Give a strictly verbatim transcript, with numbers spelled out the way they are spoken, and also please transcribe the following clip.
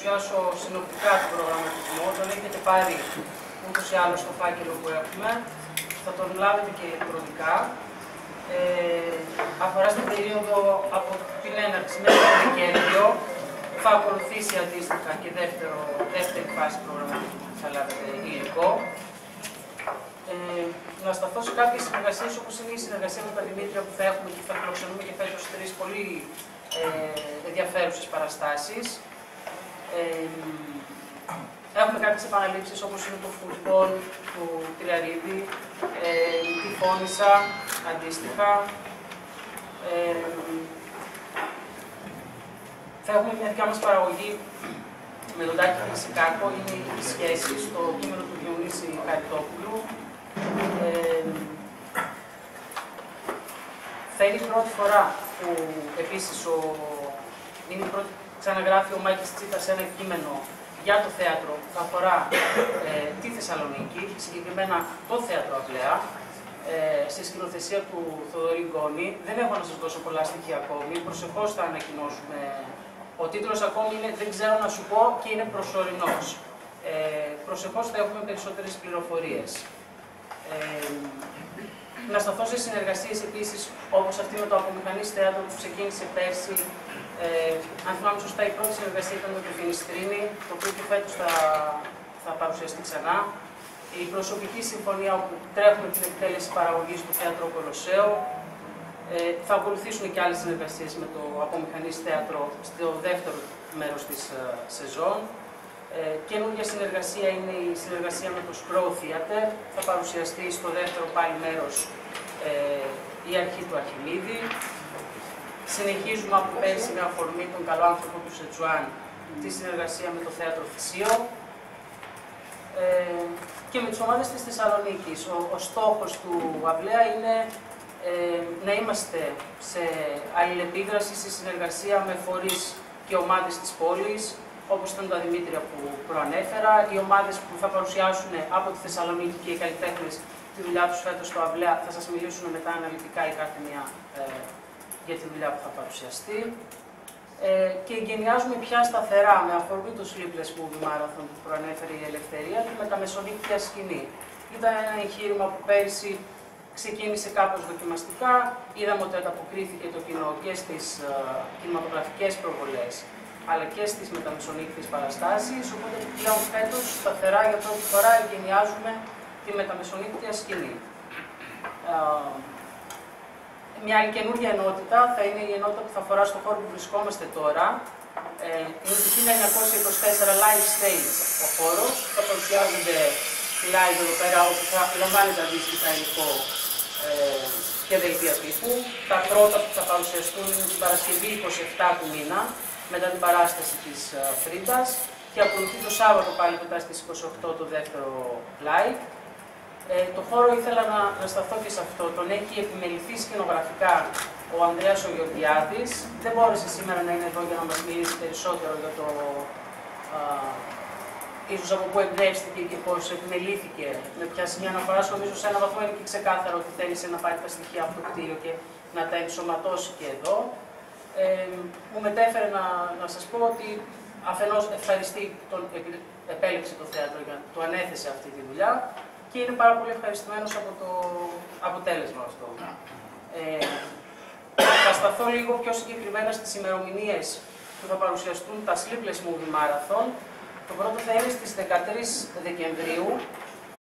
παρουσιάσω συνοπτικά τον προγραμματισμό. Τον έχετε πάρει ούτως ή άλλως στο φάκελο που έχουμε. Θα τον λάβετε και ηλεκτρονικά. Ε, αφορά στην περίοδο από την έναρξη μέχρι το Δεκέμβριο. Θα ακολουθήσει αντίστοιχα και δεύτερο, δεύτερη φάση προγραμματισμού που θα λάβετε υλικό. Ε, να σταθώ σε κάποιες συνεργασίες, όπως είναι η συνεργασία με τα Δημήτρια που θα έχουμε και θα φιλοξενούμε και φέτος τρεις πολύ ε, ενδιαφέρουσες παραστάσεις. Ε, έχουμε κάποιες επαναλήψεις όπως είναι το φουτμπολ του Τριαρίδη, ε, τη Φώνησα, αντίστοιχα. Ε, θα έχουμε μια δικιά μας παραγωγή με τον Τάκη Χρυσικάκο, είναι η σχέση στο κείμενο του Διονύση Χαριτόπουλου. Ε, θα είναι η πρώτη φορά που επίσης ο, είναι η πρώτη, ξαναγράφει ο Μάκης Τσίτας ένα κείμενο για το θέατρο που θα αφορά ε, τη Θεσσαλονίκη, συγκεκριμένα το θέατρο Αυλαία, ε, στη σκηνοθεσία του Θοδωρή Γκόνη. Δεν έχω να σας δώσω πολλά στοιχεία ακόμη, προσεχώς θα ανακοινώσουμε. Ο τίτλος ακόμη είναι «Δεν ξέρω να σου πω» και είναι προσωρινός. Ε, προσεχώς θα έχουμε περισσότερες πληροφορίες. Ε, να σταθώ σε συνεργασίες επίσης, όπως αυτή με το Απομηχανής Θέατρο που ξεκίνησε πέρσι. Ε, αν θυμάμαι σωστά, η πρώτη συνεργασία ήταν με το Φινιστρίνη, το οποίο και φέτος θα, θα παρουσιαστεί ξανά. Η προσωπική συμφωνία όπου τρέχουμε την εκτέλεση παραγωγής του Θέατρο Κολοσσέου. Ε, θα ακολουθήσουν και άλλες συνεργασίες με το Απομηχανής Θέατρο στο δεύτερο μέρος της uh, σεζόν. Ε, καινούργια συνεργασία είναι η συνεργασία με το Scroll Theater. Θα παρουσιαστεί στο δεύτερο πάλι μέρος ε, η αρχή του Αρχιμίδη. Συνεχίζουμε από πέρσι με αφορμή τον καλό άνθρωπο του Σετζουάν τη συνεργασία με το Θέατρο Θησίο. Ε, και με τις ομάδες της Θεσσαλονίκης. Ο, ο στόχος του Αυλαία είναι ε, να είμαστε σε αλληλεπίδραση, σε συνεργασία με φορείς και ομάδες της πόλης, όπως ήταν τα Δημήτρια που προανέφερα, οι ομάδες που θα παρουσιάσουν από τη Θεσσαλονίκη και οι καλλιτέχνες τη δουλειά τους φέτος στο Αυλαία θα σας μιλήσουν μετά αναλυτικά η κάθε μία ε, για τη δουλειά που θα παρουσιαστεί. Ε, και εγκαινιάζουμε πια σταθερά με αφορμή το Sleepless Movie Marathon που προανέφερε η Ελευθερία και με τα μεσονύκτια σκηνή. Ήταν ένα εγχείρημα που πέρυσι ξεκίνησε κάπως δοκιμαστικά, είδαμε ότι ανταποκρίθηκε το κοινό και στις uh, κινηματογραφικές προβολές, αλλά και στις μεταμεσονύκτιες παραστάσεις, οπότε πλέον φέτος σταθερά για πρώτη φορά εγκαινιάζουμε τη μεταμεσονύκτια σκηνή. Uh, Μια άλλη καινούργια ενότητα θα είναι η ενότητα που θα αφορά στον χώρο που βρισκόμαστε τώρα. Ε, είναι το χίλια εννιακόσια είκοσι τέσσερα Live Stage ο χώρος. Θα παρουσιάζονται live εδώ πέρα, όπου θα λαμβάνεται αντίστοιχα υλικό ε, και δελτία τύπου. Τα πρώτα που θα παρουσιαστούν είναι την Παρασκευή είκοσι επτά του μήνα, μετά την παράσταση της uh, Φρίτας. Και ακολουθεί το Σάββατο πάλι μετά στις είκοσι οκτώ το δεύτερο live. Ε, το χώρο ήθελα να, να σταθώ και σε αυτό. Τον έχει επιμεληθεί σκηνογραφικά ο Ανδρέας ο Γεωργιάδης. Δεν μπόρεσε σήμερα να είναι εδώ για να μας μιλήσει περισσότερο για το α, ίσως από πού εμπνεύστηκε και πώς επιμελήθηκε, με ποια σημεία αναφοράς. Νομίζω σε ένα βαθμό είναι και ξεκάθαρο ότι θέλησε να πάρει τα στοιχεία από το κτίριο και να τα ενσωματώσει και εδώ. Ε, μου μετέφερε να, να σας πω ότι αφενός ευχαριστεί τον επέλεξε το θέατρο για το ανέθεσε αυτή τη δουλειά. Και είναι πάρα πολύ ευχαριστημένος από το αποτέλεσμα αυτό. Ε, θα σταθώ λίγο πιο συγκεκριμένα στις ημερομηνίες που θα παρουσιαστούν τα Sleepless Movie Marathon. Το πρώτο θα είναι στις δεκατρείς Δεκεμβρίου